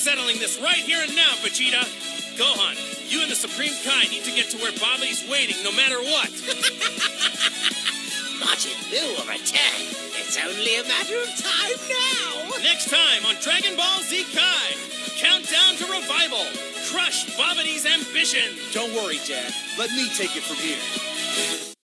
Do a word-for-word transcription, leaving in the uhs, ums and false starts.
settling this right here and now, Vegeta. Gohan, you and the Supreme Kai need to get to where Babi's waiting no matter what. Majin Buu will return. It's only a matter of time now. Next time on Dragon Ball Z Kai, Countdown to Revival. Crush Babi's ambition. Don't worry, Dad. Let me take it from here.